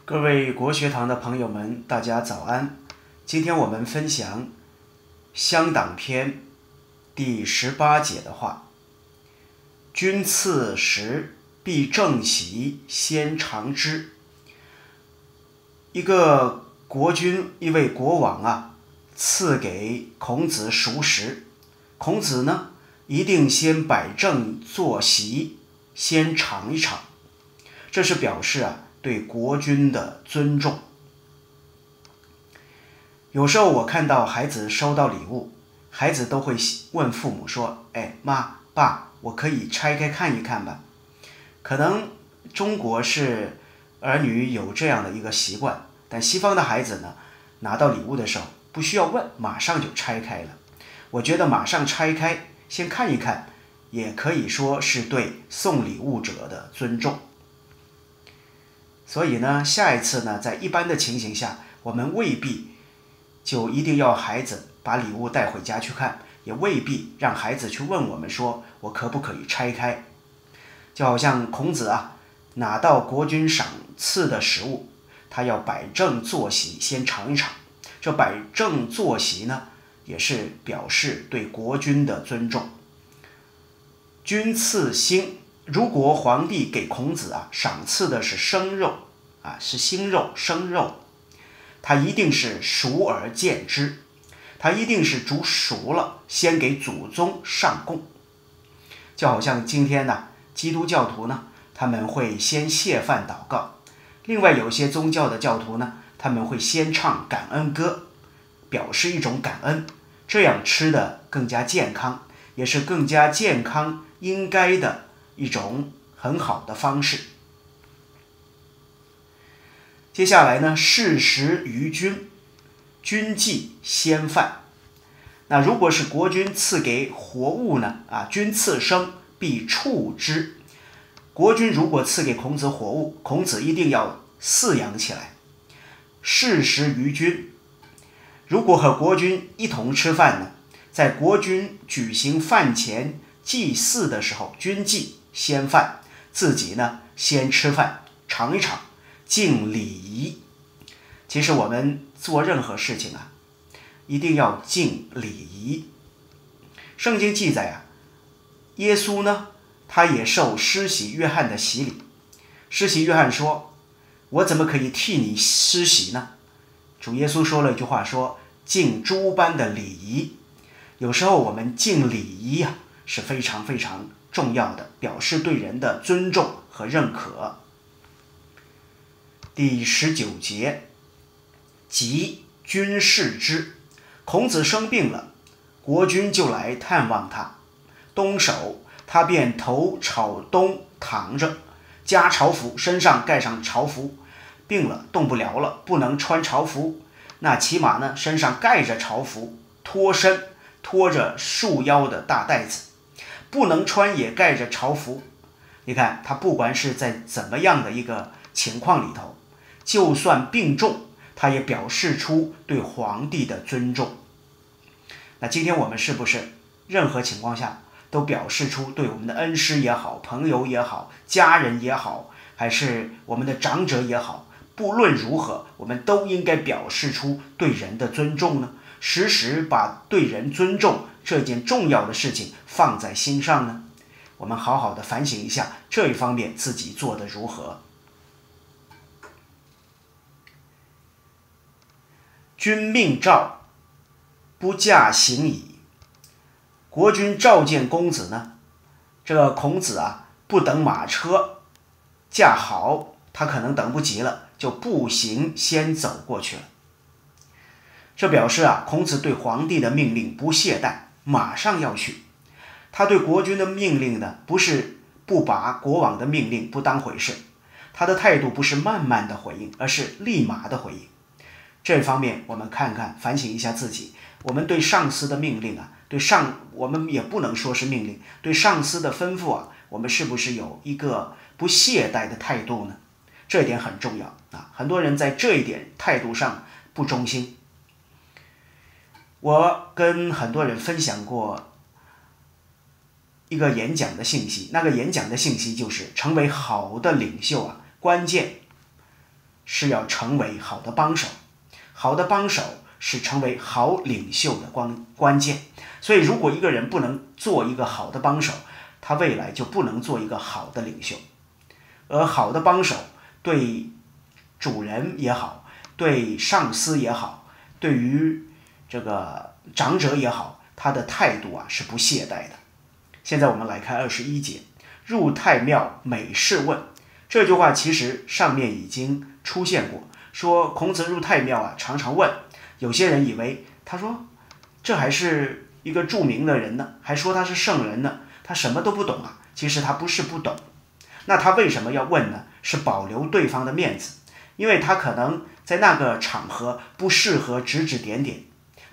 各位国学堂的朋友们，大家早安。今天我们分享《乡党篇》第18节的话：“君赐食，必正席，先尝之。”一个国君，一位国王赐给孔子熟食，孔子呢一定先摆正坐席，先尝一尝，这是表示对国君的尊重。有时候我看到孩子收到礼物，孩子都会问父母说：“妈爸，我可以拆开看一看吧？”可能中国是儿女有这样的一个习惯，但西方的孩子呢，拿到礼物的时候不需要问，马上就拆开了。我觉得马上拆开，先看一看，也可以说是对送礼物者的尊重。所以呢，下一次呢，在一般的情形下，我们未必就一定要孩子把礼物带回家去看，也未必让孩子去问我们说我可不可以拆开。就好像孔子拿到国君赏赐的食物，他要摆正坐席，先尝一尝。这摆正坐席呢，也是表示对国君的尊重。君赐兴，如果皇帝给孔子赏赐的是生肉是腥肉、生肉，他一定是熟而见之，他一定是煮熟了，先给祖宗上供。就好像今天基督教徒呢，他们会先谢饭祷告，另外有些宗教的教徒呢，他们会先唱感恩歌，表示一种感恩，这样吃的更加健康，也是更加健康应该的一种很好的方式。接下来呢，适食于君，君祭先饭。那如果是国君赐给活物呢，君赐生，必畜之。国君如果赐给孔子活物，孔子一定要饲养起来。适食于君，如果和国君一同吃饭呢，在国君举行饭前祭祀的时候，君祭先饭，自己呢先吃饭，尝一尝，敬礼仪。其实我们做任何事情一定要敬礼仪。圣经记载耶稣呢，他也受施洗约翰的洗礼。施洗约翰说：“我怎么可以替你施洗呢？”主耶稣说了一句话，说：“敬诸般的礼仪。”有时候我们敬礼仪是非常非常重要的，表示对人的尊重和认可。第19节，即君视之。孔子生病了，国君就来探望他。冬首，他便头朝东躺着，加朝服，身上盖上朝服。病了，动不了了，不能穿朝服，那起码呢，身上盖着朝服，脱身，拖着束腰的大带子，不能穿也盖着朝服。你看他不管是在怎么样的一个情况里头，就算病重，他也表示出对皇帝的尊重。那今天我们是不是任何情况下都表示出对我们的恩师也好，朋友也好，家人也好，还是我们的长者也好，不论如何，我们都应该表示出对人的尊重呢？时时把对人尊重这件重要的事情放在心上呢？我们好好的反省一下这一方面自己做得如何。君命召，不驾行矣。国君召见公子呢，这个孔子不等马车驾好，他可能等不及了，就步行先走过去了。这表示孔子对皇帝的命令不懈怠，马上要去。他对国君的命令呢，不是不把国王的命令不当回事，他的态度不是慢慢的回应，而是立马的回应。这方面我们看看，反省一下自己，我们对上司的命令我们也不能说是命令，对上司的吩咐我们是不是有一个不懈怠的态度呢？这一点很重要很多人在这一点态度上不忠心。我跟很多人分享过一个演讲的信息，那个演讲的信息就是成为好的领袖关键是要成为好的帮手，好的帮手是成为好领袖的关键。所以如果一个人不能做一个好的帮手，他未来就不能做一个好的领袖。而好的帮手对主人也好，对上司也好，对于这个长者也好，他的态度是不懈怠的。现在我们来看21节，入太庙每事问。这句话其实上面已经出现过，说孔子入太庙常常问。有些人以为他说这还是一个著名的人呢，还说他是圣人呢，他什么都不懂其实他不是不懂。那他为什么要问呢？是保留对方的面子，因为他可能在那个场合不适合指指点点，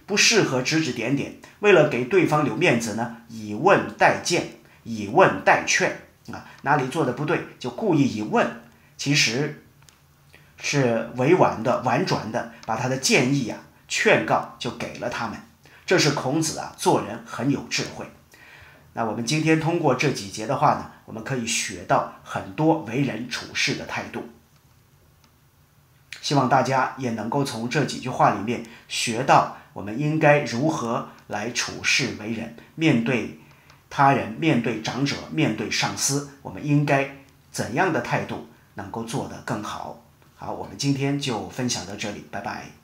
为了给对方留面子呢，以问代谏，以问代劝哪里做的不对就故意以问，其实是委婉的、婉转的把他的建议劝告就给了他们。这是孔子做人很有智慧。那我们今天通过这几节的话呢，我们可以学到很多为人处事的态度。希望大家也能够从这几句话里面学到我们应该如何来处事为人，面对他人，面对长者，面对上司，我们应该怎样的态度能够做得更好。好，我们今天就分享到这里，拜拜。